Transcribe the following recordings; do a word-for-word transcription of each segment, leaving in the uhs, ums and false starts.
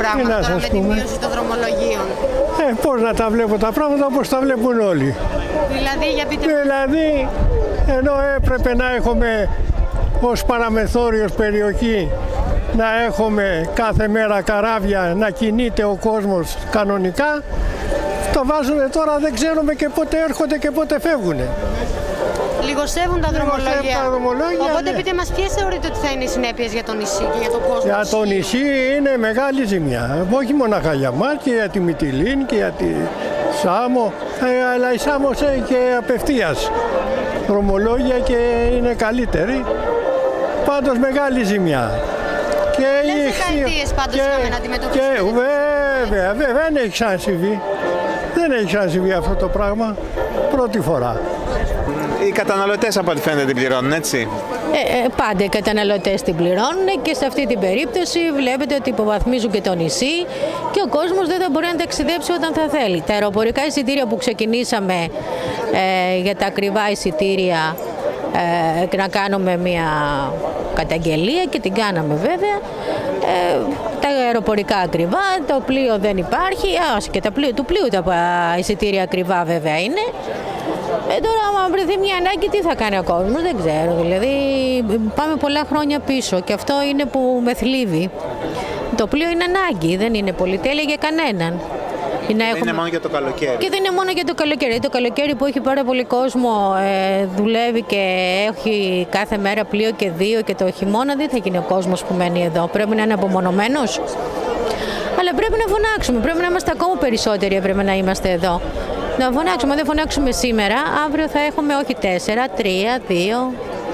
πράγματα τώρα με τη μείωση των δρομολογίων? Ε, πώς να τα βλέπω τα πράγματα, όπως τα βλέπουν όλοι. Δηλαδή, για πείτε... Δηλαδή, ενώ έπρεπε να έχουμε ως παραμεθόριος περιοχή να έχουμε κάθε μέρα καράβια, να κινείται ο κόσμος κανονικά, το βάζουν τώρα, δεν ξέρουμε και πότε έρχονται και πότε φεύγουν. Λιγοστεύουν τα δρομολόγια. τα δρομολόγια. Οπότε ναι. πείτε μας, ποιες θεωρείτε ότι θα είναι οι συνέπειες για το νησί και για τον κόσμο? Για το νησί είναι μεγάλη ζημιά. Όχι μονάχα για μας, και για τη Μυτιλήνη και για τη Σάμο. Ε, αλλά η Σάμος έχει και απευθείας δρομολόγια και είναι καλύτερη. Πάντως μεγάλη ζημιά. Και Πολλές δεκαετίες πάντως και, είχαμε να αντιμετωπίσουμε. Και, βέβαια, βέβαια, δεν έχει ξανασυμβεί. Δεν έχει ξανασυμβεί αυτό το πράγμα. Πρώτη φορά. Οι καταναλωτές από ό,τι φαίνεται την πληρώνουν, έτσι. Ε, ε, πάντα οι καταναλωτές την πληρώνουν και σε αυτή την περίπτωση βλέπετε ότι υποβαθμίζουν και το νησί και ο κόσμος δεν θα μπορεί να ταξιδέψει όταν θα θέλει. Τα αεροπορικά εισιτήρια που ξεκινήσαμε ε, για τα ακριβά εισιτήρια ε, να κάνουμε μια καταγγελία και την κάναμε βέβαια. Ε, τα αεροπορικά ακριβά, το πλοίο δεν υπάρχει, α, και τα πλοίο, του πλοίου τα εισιτήρια ακριβά βέβαια είναι. Ε, τώρα, άμα βρεθεί μια ανάγκη, τι θα κάνει ο κόσμος, δεν ξέρω. Δηλαδή, πάμε πολλά χρόνια πίσω και αυτό είναι που με θλίβει. Το πλοίο είναι ανάγκη, δεν είναι πολυτέλεια για κανέναν. Δεν έχουμε... είναι μόνο για το καλοκαίρι. Και δεν είναι μόνο για το καλοκαίρι. Το καλοκαίρι που έχει πάρα πολύ κόσμο, ε, δουλεύει και έχει κάθε μέρα πλοίο και δύο, και το χειμώνα δεν θα γίνει ο κόσμος που μένει εδώ. Πρέπει να είναι απομονωμένος. Αλλά πρέπει να φωνάξουμε, πρέπει να είμαστε ακόμα περισσότεροι, έπρεπε να είμαστε εδώ. Να φωνάξουμε, δεν φωνάξουμε σήμερα, αύριο θα έχουμε όχι τέσσερα, τρία, δύο.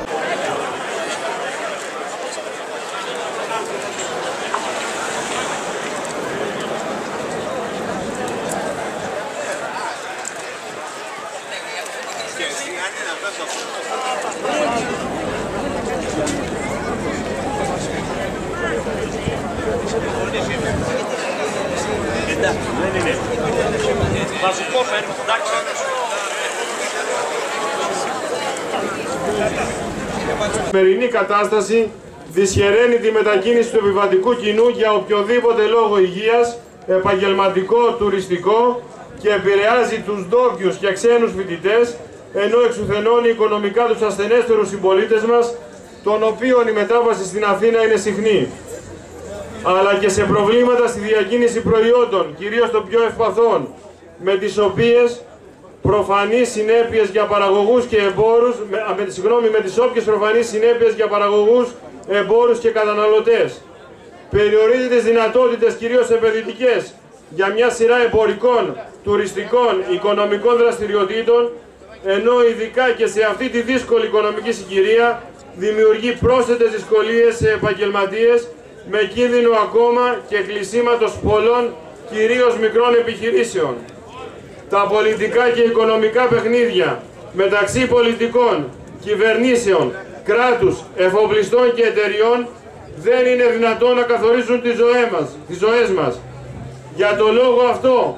Η σημερινή κατάσταση δυσχεραίνει τη μετακίνηση του επιβατικού κοινού για οποιοδήποτε λόγο υγείας, επαγγελματικό, τουριστικό και επηρεάζει τους ντόπιους και ξένους φοιτητές, ενώ εξουθενώνει οικονομικά τους ασθενέστερους συμπολίτες μας, των οποίων η μετάβαση στην Αθήνα είναι συχνή. Αλλά και σε προβλήματα στη διακίνηση προϊόντων, κυρίως των πιο ευπαθών, με τις οποίες προφανείς συνέπειες για παραγωγούς και εμπόρους, με, με, συγγνώμη, με τις όποιες προφανείς συνέπειες για παραγωγούς, εμπόρους και καταναλωτές. Περιορίζει τις δυνατότητες, κυρίως επενδυτικές, για μια σειρά εμπορικών, τουριστικών, οικονομικών δραστηριοτήτων, ενώ ειδικά και σε αυτή τη δύσκολη οικονομική συγκυρία δημιουργεί πρόσθετες δυσκολίες σε επαγγελματίες, με κίνδυνο ακόμα και κλεισίματος πολλών, κυρίως μικρών επιχειρήσεων. Τα πολιτικά και οικονομικά παιχνίδια μεταξύ πολιτικών, κυβερνήσεων, κράτους, εφοπλιστών και εταιριών δεν είναι δυνατόν να καθορίζουν τις ζωές μας, τις ζωές μας. Για το λόγο αυτό,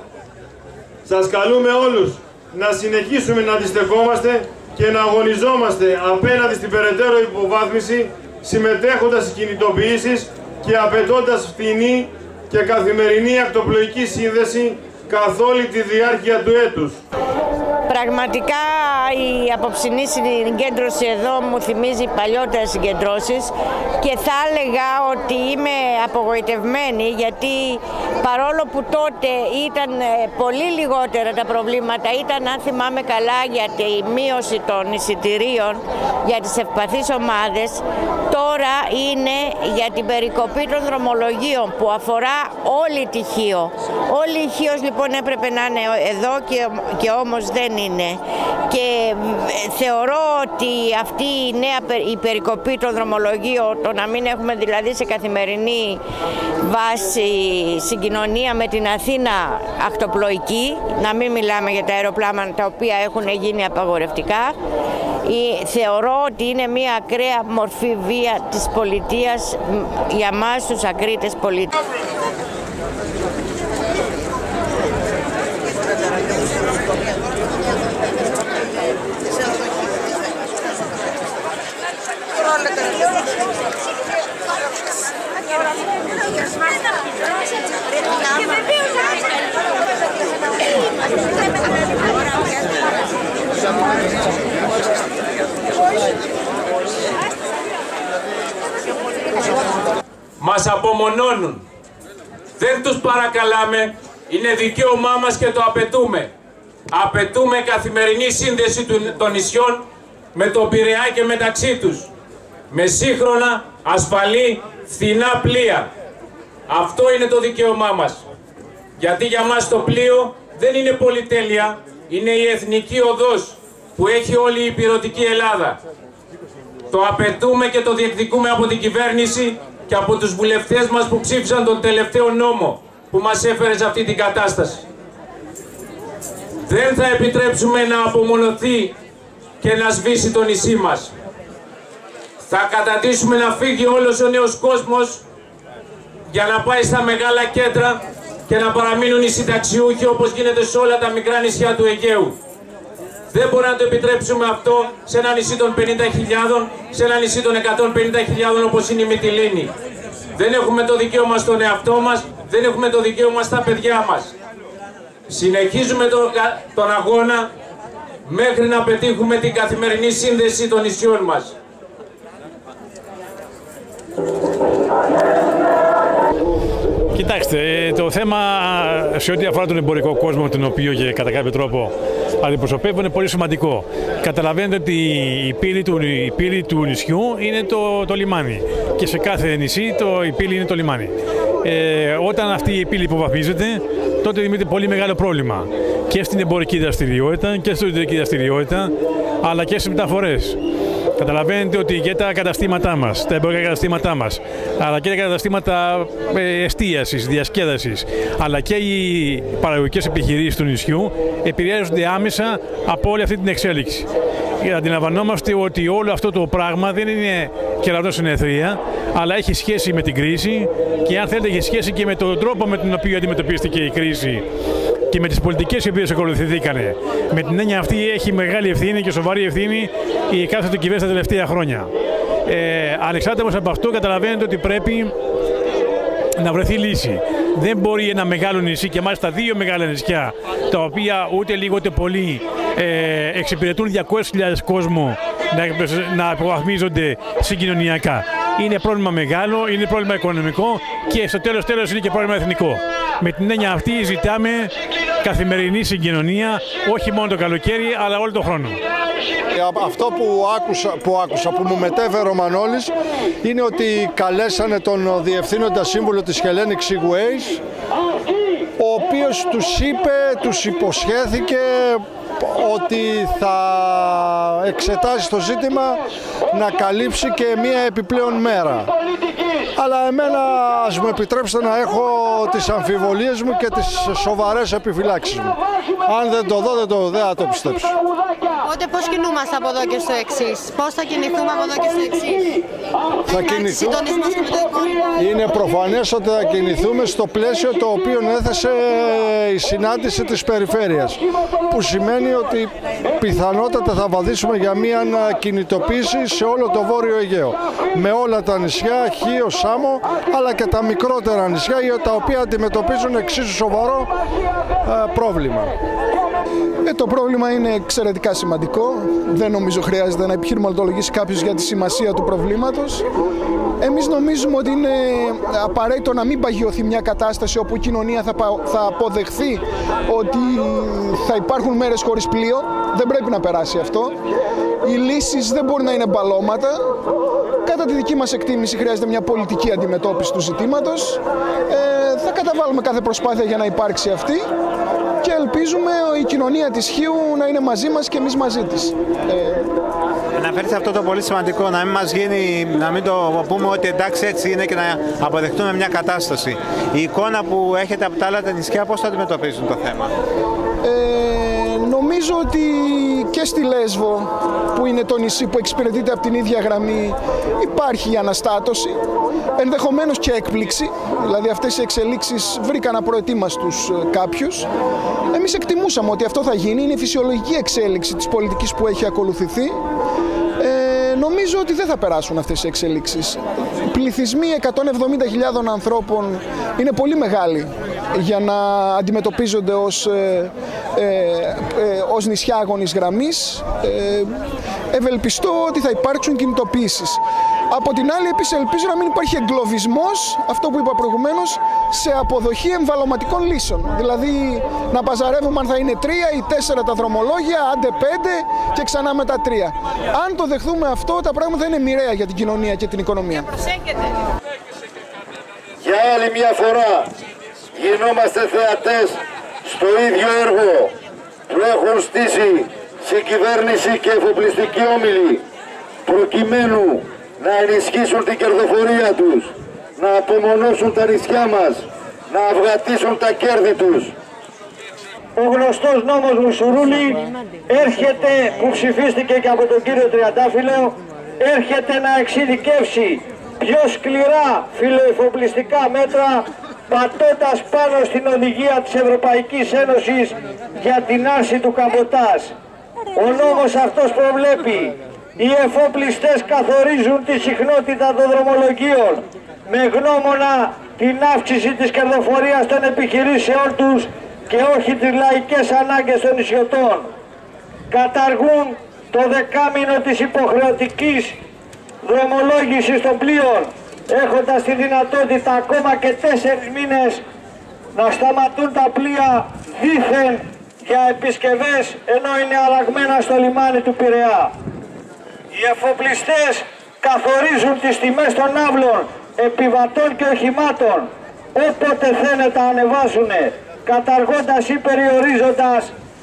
σας καλούμε όλους να συνεχίσουμε να αντιστεκόμαστε και να αγωνιζόμαστε απέναντι στην περαιτέρω υποβάθμιση, συμμετέχοντας στις κινητοποιήσεις και απαιτώντας φθηνή και καθημερινή ακτοπλοϊκή σύνδεση καθ' όλη τη διάρκεια του έτους. Πραγματικά η απόψινή συγκέντρωση εδώ μου θυμίζει παλιότερες συγκεντρώσεις και θα έλεγα ότι είμαι απογοητευμένη, γιατί παρόλο που τότε ήταν πολύ λιγότερα τα προβλήματα, ήταν, αν θυμάμαι καλά, για τη μείωση των εισιτηρίων για τις ευπαθείς ομάδες, τώρα είναι για την περικοπή των δρομολογίων που αφορά όλη τη Χίο. Όλη η Χίος λοιπόν έπρεπε να είναι εδώ και, και όμως δεν είναι. Και θεωρώ ότι αυτή η νέα η περικοπή των δρομολογίων, το να μην έχουμε δηλαδή σε καθημερινή βάση συγκοινωνία με την Αθήνα ακτοπλοϊκή, να μην μιλάμε για τα αεροπλάνα τα οποία έχουν γίνει απαγορευτικά, θεωρώ ότι είναι μια ακραία μορφή βία της πολιτείας για μας τους ακρίτες πολίτες. Gracias. Μας απομονώνουν. Δεν τους παρακαλάμε, είναι δικαίωμά μας και το απαιτούμε. Απαιτούμε καθημερινή σύνδεση των νησιών με τον Πειραιά και μεταξύ τους. Με σύγχρονα, ασφαλή, φθηνά πλοία. Αυτό είναι το δικαίωμά μας. Γιατί για μας το πλοίο δεν είναι πολυτέλεια, είναι η εθνική οδός που έχει όλη η ηπειρωτική Ελλάδα. Το απαιτούμε και το διεκδικούμε από την κυβέρνηση και από τους βουλευτές μας που ψήφισαν τον τελευταίο νόμο που μας έφερε σε αυτή την κατάσταση. Δεν θα επιτρέψουμε να απομονωθεί και να σβήσει το νησί μας. Θα καταντήσουμε να φύγει όλος ο νέος κόσμος για να πάει στα μεγάλα κέντρα και να παραμείνουν οι συνταξιούχοι όπως γίνεται σε όλα τα μικρά νησιά του Αιγαίου. Δεν μπορούμε να το επιτρέψουμε αυτό σε ένα νησί των πενήντα χιλιάδων, σε ένα νησί των εκατόν πενήντα χιλιάδων όπως είναι η Μυτιλήνη. Δεν έχουμε το δικαίωμα στον εαυτό μας, δεν έχουμε το δικαίωμα στα παιδιά μας. Συνεχίζουμε τον, τον αγώνα μέχρι να πετύχουμε την καθημερινή σύνδεση των νησιών μας. Κοιτάξτε, το θέμα σε ό,τι αφορά τον εμπορικό κόσμο, τον οποίο και κατά κάποιο τρόπο αντιπροσωπεύω, είναι πολύ σημαντικό. Καταλαβαίνετε ότι η πύλη του, η πύλη του νησιού είναι το, το λιμάνι και σε κάθε νησί το, η πύλη είναι το λιμάνι. Ε, όταν αυτή η πύλη υποβαθμίζεται, τότε δημιουργείται πολύ μεγάλο πρόβλημα και στην εμπορική δραστηριότητα και στην ιδιωτική δραστηριότητα, αλλά και στις μεταφορές. Καταλαβαίνετε ότι και τα καταστήματά μας, τα εμπορικά καταστήματά μας, αλλά και τα καταστήματα εστίασης, διασκέδασης, αλλά και οι παραγωγικές επιχειρήσεις του νησιού επηρεάζονται άμεσα από όλη αυτή την εξέλιξη. Αντιλαμβανόμαστε ότι όλο αυτό το πράγμα δεν είναι κερατό συνεθρία, αλλά έχει σχέση με την κρίση και αν θέλετε έχει σχέση και με τον τρόπο με τον οποίο αντιμετωπίστηκε η κρίση και με τις πολιτικές οι οποίες ακολουθηθήκανε. Με την έννοια αυτή έχει μεγάλη ευθύνη και σοβαρή ευθύνη η κάθε του κυβέρνηση τα τελευταία χρόνια. Ε, ανεξάρτητα όμως από αυτό, καταλαβαίνετε ότι πρέπει να βρεθεί λύση. Δεν μπορεί ένα μεγάλο νησί, και μάλιστα δύο μεγάλα νησιά, τα οποία ούτε λίγο ούτε πολύ ε, εξυπηρετούν διακόσιες χιλιάδες κόσμο, να, να υποβαθμίζονται συγκοινωνιακά. Είναι πρόβλημα μεγάλο, είναι πρόβλημα οικονομικό και στο τέλος τέλος είναι και πρόβλημα εθνικό. Με την έννοια αυτή ζητάμε καθημερινή συγκοινωνία, όχι μόνο το καλοκαίρι, αλλά όλο τον χρόνο. Αυτό που άκουσα, που άκουσα, που μου μετέφερε ο Μανώλης, είναι ότι καλέσανε τον διευθύνοντα σύμβουλο της Hellenic Seaways, ο οποίος τους είπε, τους υποσχέθηκε ότι θα εξετάσει το ζήτημα να καλύψει και μία επιπλέον μέρα. Αλλά εμένα ας μου επιτρέψετε να έχω τις αμφιβολίες μου και τις σοβαρές επιφυλάξεις μου. Αν δεν το δω, δεν, το, δεν θα το πιστέψω. Οπότε πώς κινούμαστε από εδώ και στο εξής? Πώς θα κινηθούμε από εδώ και στο εξής? Θα κινηθούμε. Είναι προφανές ότι θα κινηθούμε στο πλαίσιο το οποίο έθεσε η συνάντηση της περιφέρειας. Που σημαίνει ότι πιθανότατα θα βαδίσουμε για μια κινητοποίηση σε όλο το Βόρειο Αιγαίο. Με όλα τα νησιά, Χίο, Σάμο, αλλά και τα μικρότερα νησιά, τα οποία αντιμετωπίζουν εξίσου σοβαρό ε, πρόβλημα. Ε, το πρόβλημα είναι εξαιρετικά σημαντικό. Δεν νομίζω χρειάζεται να επιχειρηματολογήσει κάποιος για τη σημασία του προβλήματος. Εμείς νομίζουμε ότι είναι απαραίτητο να μην παγιωθεί μια κατάσταση όπου η κοινωνία θα, θα αποδεχθεί ότι θα υπάρχουν μέρες χωρίς πλοίο. Δεν πρέπει να περάσει αυτό. Οι λύσεις δεν μπορεί να είναι μπαλώματα. Κατά τη δική μας εκτίμηση χρειάζεται μια πολιτική αντιμετώπιση του ζητήματος. Ε, θα καταβάλουμε κάθε προσπάθεια για να υπάρξει αυτή και ελπίζουμε η κοινωνία της Χίου να είναι μαζί μας και εμείς μαζί της. Ε, Αναφέρετε αυτό το πολύ σημαντικό, να μην μας γίνει, να μην το πούμε ότι εντάξει έτσι είναι και να αποδεχτούμε μια κατάσταση. Η εικόνα που έχετε από τα άλλα τα νησιά, πώς θα αντιμετωπίζουν το θέμα? Ε, νομίζω ότι και στη Λέσβο, που είναι το νησί που εξυπηρετείται από την ίδια γραμμή, υπάρχει η αναστάτωση, ενδεχομένως και έκπληξη, δηλαδή αυτές οι εξελίξεις βρήκαν απροετοίμαστους κάποιους. Εμείς εκτιμούσαμε ότι αυτό θα γίνει, είναι η φυσιολογική εξέλιξη της πολιτικής που έχει ακολουθηθεί. Ε, νομίζω ότι δεν θα περάσουν αυτές οι εξελίξεις. Οι πληθυσμοί εκατόν εβδομήντα χιλιάδων ανθρώπων είναι πολύ μεγάλοι για να αντιμετωπίζονται ως, ε, ε, ε, ως νησιά άγωνης γραμμής. Ε, ευελπιστώ ότι θα υπάρξουν κινητοποιήσεις. Από την άλλη, επίσης, ελπίζω να μην υπάρχει εγκλωβισμός, αυτό που είπα προηγουμένως, σε αποδοχή εμβαλωματικών λύσεων. Δηλαδή, να παζαρεύουμε αν θα είναι τρία ή τέσσερα τα δρομολόγια, άντε πέντε και ξανά με τα τρία. Αν το δεχθούμε αυτό, τα πράγματα θα είναι μοιραία για την κοινωνία και την οικονομία. Για άλλη μια φορά γινόμαστε θεατές στο ίδιο έργο που έχουν στήσει συγκυβέρνηση και εφοπλιστικοί όμιλοι προκειμένου να ενισχύσουν την κερδοφορία τους, να απομονώσουν τα νησιά μας, να αυγατήσουν τα κέρδη τους. Ο γνωστός νόμος Μουσουρούλη έρχεται, που ψηφίστηκε και από τον κύριο Τριαντάφυλλο, έρχεται να εξειδικεύσει πιο σκληρά φιλοεφοπλιστικά μέτρα, πατώντας πάνω στην οδηγία της Ευρωπαϊκής Ένωσης για την άρση του καμποτάζ. Ο νόμος αυτός προβλέπει οι εφοπλιστές καθορίζουν τη συχνότητα των δρομολογίων με γνώμονα την αύξηση της κερδοφορίας των επιχειρήσεών τους και όχι τις λαϊκές ανάγκες των νησιωτών. Καταργούν το δεκάμηνο της υποχρεωτικής δρομολόγησης των πλοίων, έχοντας τη δυνατότητα ακόμα και τέσσερις μήνες να σταματούν τα πλοία δήθεν για επισκευές ενώ είναι αραγμένα στο λιμάνι του Πειραιά. Οι εφοπλιστές καθορίζουν τις τιμές των ναύλων, επιβατών και οχημάτων, όποτε θέλουν τα ανεβάσουν, καταργώντας ή περιορίζοντας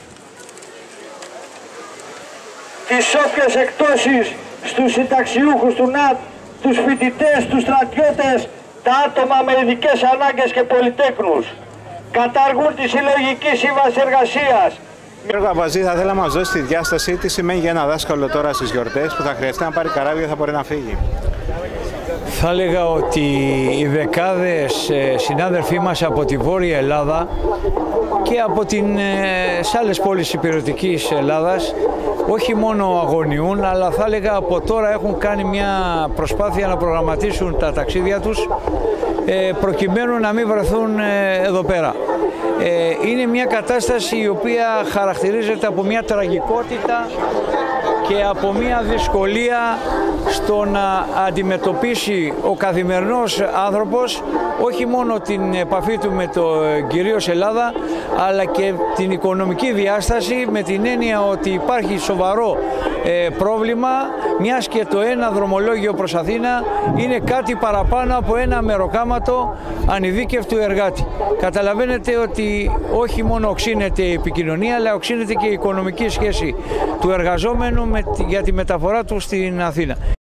τις όποιες εκτόσεις στους συνταξιούχους του ΝΑΤ, τους φοιτητές, τους στρατιώτες, τα άτομα με ειδικές ανάγκες και πολυτέκνους. Καταργούν τη συλλογική σύμβαση εργασίας. Κύριε Παπαζή, θα θέλαμε να μας δώσει τη διάσταση τι σημαίνει για ένα δάσκαλο τώρα στις γιορτές που θα χρειαστεί να πάρει καράβια και θα μπορεί να φύγει. Θα έλεγα ότι οι δεκάδες συνάδελφοί μας από τη Βόρεια Ελλάδα και από την, σε άλλες πόλεις υπηρετικής Ελλάδας όχι μόνο αγωνιούν, αλλά θα έλεγα από τώρα έχουν κάνει μια προσπάθεια να προγραμματίσουν τα ταξίδια τους προκειμένου να μην βρεθούν εδώ πέρα. Είναι μια κατάσταση η οποία χαρακτηρίζεται από μια τραγικότητα και από μια δυσκολία στο να αντιμετωπίσει ο καθημερινός άνθρωπος όχι μόνο την επαφή του με το κυρίως Ελλάδα, αλλά και την οικονομική διάσταση, με την έννοια ότι υπάρχει σοβαρό ε, πρόβλημα, μιας και το ένα δρομολόγιο προς Αθήνα είναι κάτι παραπάνω από ένα μεροκάματο ανειδίκευτου εργάτη. Καταλαβαίνετε ότι όχι μόνο οξύνεται η επικοινωνία, αλλά οξύνεται και η οικονομική σχέση του εργαζόμενου με, για τη μεταφορά του στην Αθήνα.